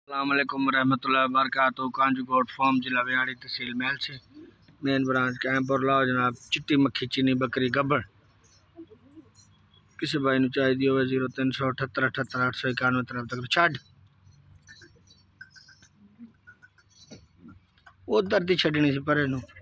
अस्सलाम वालेकुम रहमतुल्लाहि व बरकातहू। कांजूगोट फार्म जिला विहाड़ी तहसील महल से मेन ब्रांच कैंपुर लाओ जनाब। चिट्टी मक्खी चीनी बकरी गब्बर किसी भाई चाहिए हो 0378 78 891 तरफ तक छड़ उधर दी छड़नी सी परे नू।